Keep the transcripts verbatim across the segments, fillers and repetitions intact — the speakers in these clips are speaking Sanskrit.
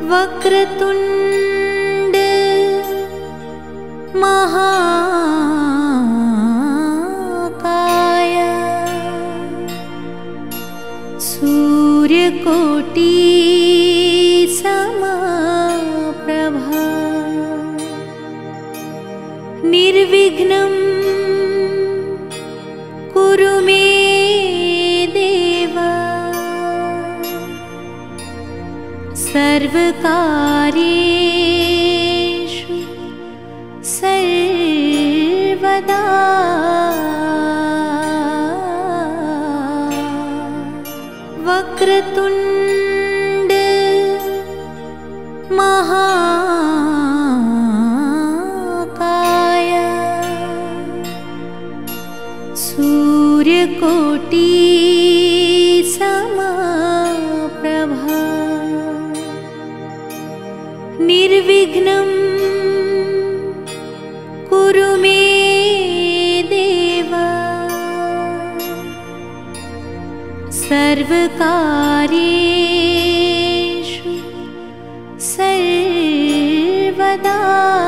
वक्रतुंड महाकाय सूर्यकोटि समप्रभा निर्विघ्नं कुरु मे देव सर्वकार्येषु सर्वदा वक्रतुंड महाकाय सूर्यकोटि समप्रभा निर्विघ्नं कुरु मे देव सर्वकार्येषु सर्वदा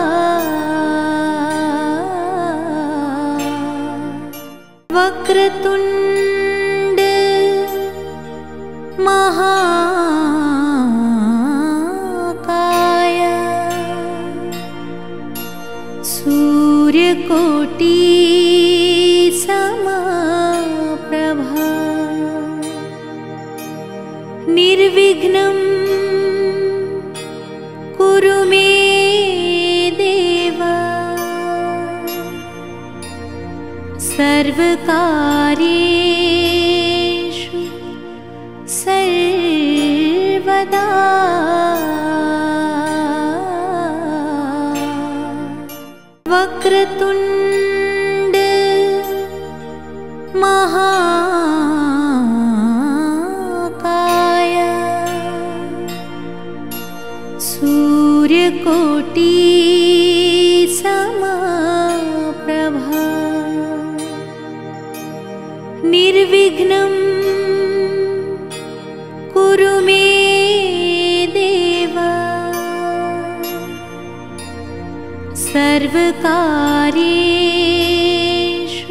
वक्रतुंड महाकाय सूर्यकोटि समप्रभा निर्विघ्नं कुरु मे देव सर्वकार्येषु सर्वदा वक्रतुंड महाकाय सूर्यकोटि समप्रभा निर्विघ्नं कुरु मे देव सर्वकार्येषु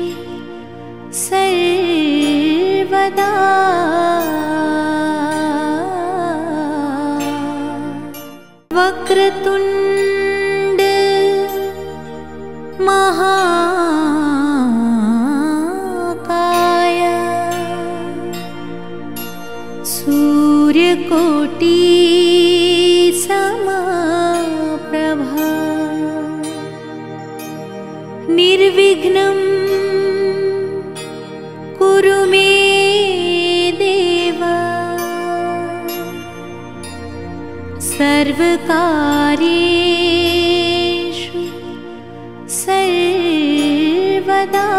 सर्वदा वक्रतुंड महाकाय सूर्यकोटि समप्रभा निर्विघ्नं कुरु मे देव सर्वकार्येषु सर्वदा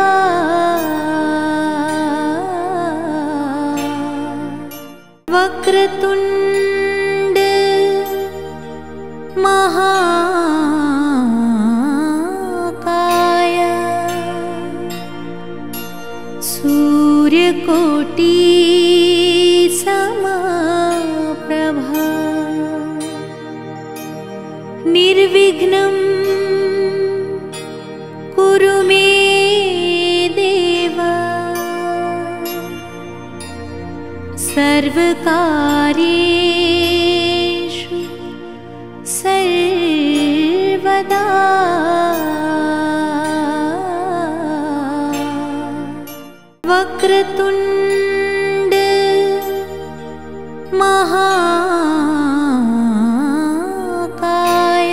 वक्रतुंड महाकाय सूर्यकोटि समप्रभा निर्विघ्नं कुरु मे देव सर्वकार्येषु सर्वदा वक्रतुंड महाकाय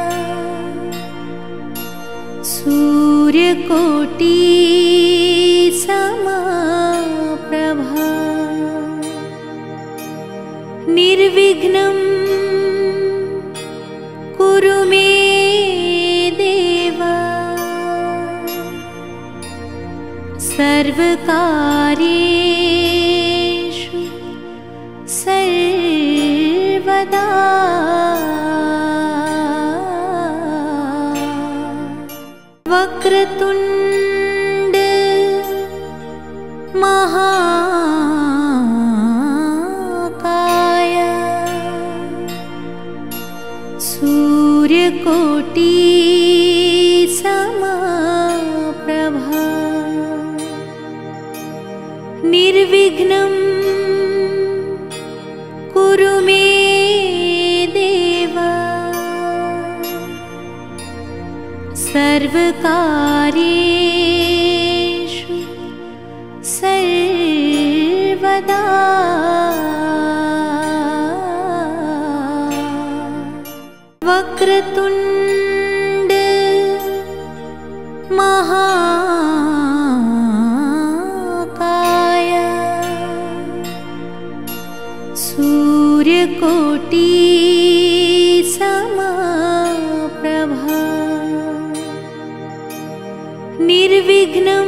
सूर्यकोटि समप्रभा निर्विघ्नं कुरु मे देव सर्वकार्येषु सर्वदा वक्रतुंड महाकाय सूर्यकोटि समप्रभा निर्विघ्नं कुरु मे देव सर्वकार्येषु सर्वदा वक्रतुण्ड महाकाय सूर्यकोटि समप्रभा निर्विघ्नं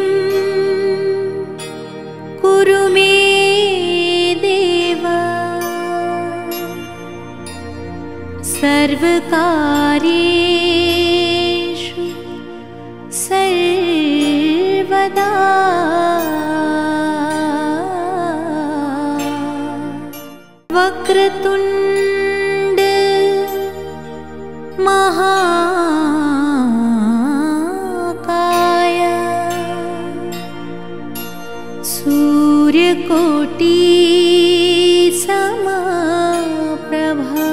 कुरु मे देव सर्वकार्येषु सर्वदा वक्रतुण्ड महाकाय सूर्यकोटि समप्रभा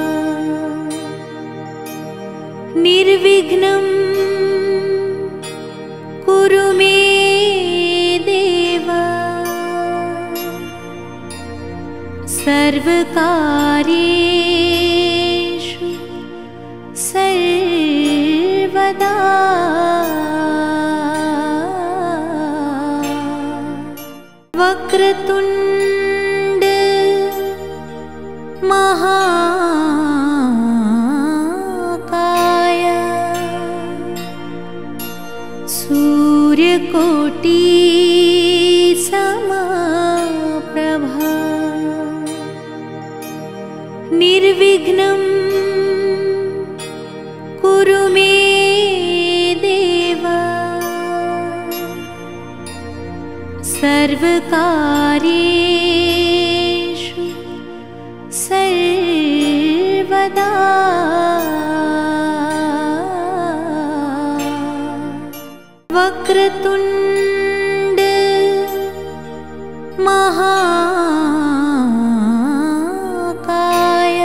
निर्विघ्नं कुरु मे देव सर्वकार्येषु सर्वदा वक्रतुण्ड महाकाय सूर्यकोटि समप्रभा निर्विघ्नं कुरु मे देव सर्वकार्येषु सर्वदा वक्रतुण्ड महाकाय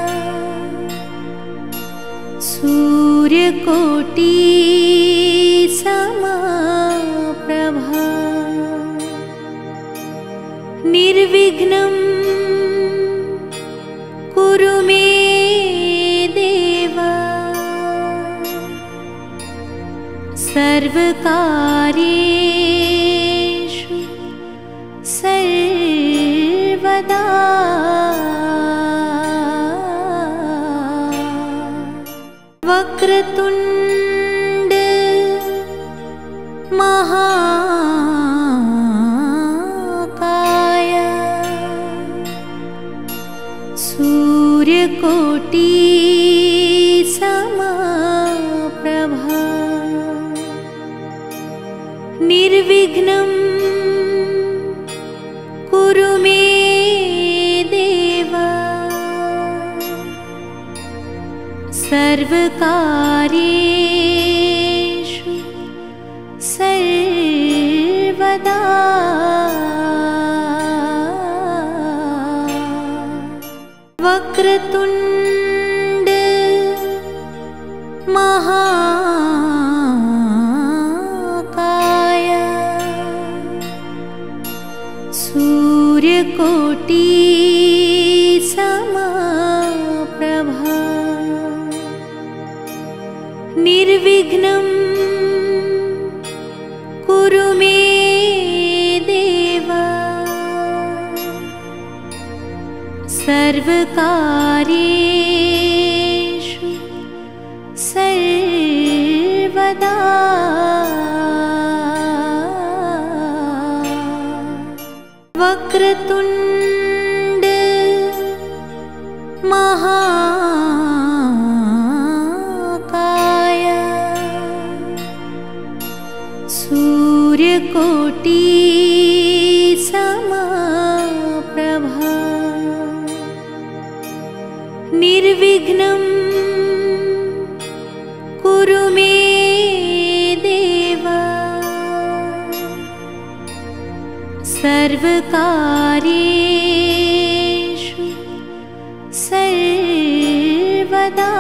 सूर्यकोटि समप्रभा निर्विघ्नं कुरु मे देव सर्वकार्येषु सर्वदा वक्रतुण्ड महाकाय सूर्यकोटि समप्रभा निर्विघ्नं कुरु मे देव सर्वकार्येषु सर्वदा वक्रतुण्ड महाकाय सूर्यकोटि समप्रभा निर्विघ्नं कुरु मे देव सर्वकार्येषु सर्वदा वक्रतुण्ड महाकाय सूर्यकोटि समप्रभा निर्विघ्नं सर्वकार्येषु सर्वदा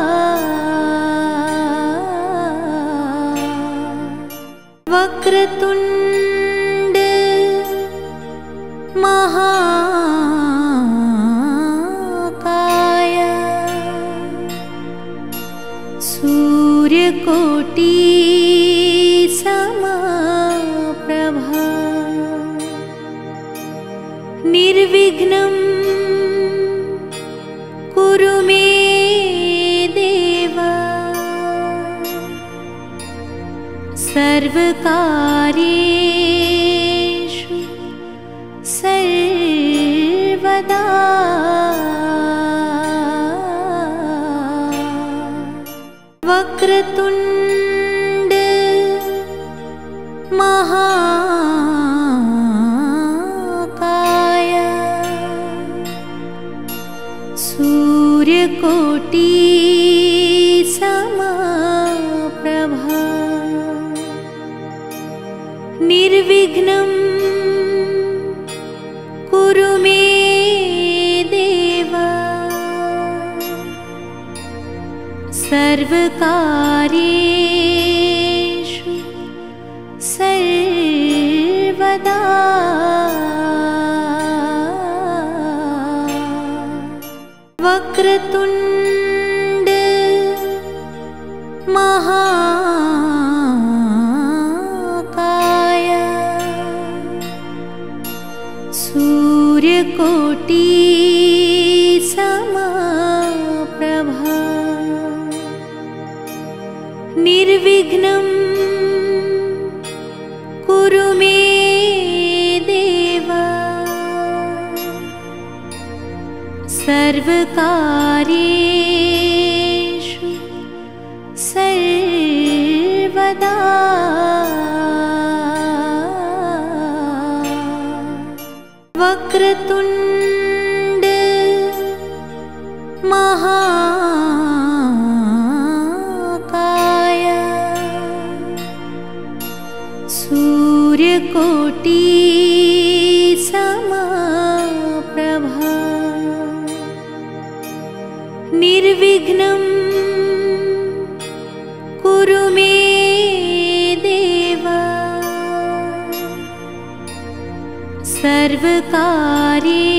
वक्रतुण्ड महाकाय सूर्यकोटि समप्रभा निर्विघ्नं कुरु मे देव सर्वकार्येषु सर्वदा वक्रतुण्ड महाकाय सूर्यकोटि समप्रभा निर्विघ्नं कुरु मे देव सर्वकार्येषु सर्वदा वक्रतुण्ड महाकाय सूर्यकोटि समप्रभा निर्विघ्नं कुरु मे देव सर्वकार्येषु सर्वदा वक्रतुण्ड महाकाय सूर्यकोटि समप्रभा निर्विघ्नं कुरु मे देव सर्वकार्ये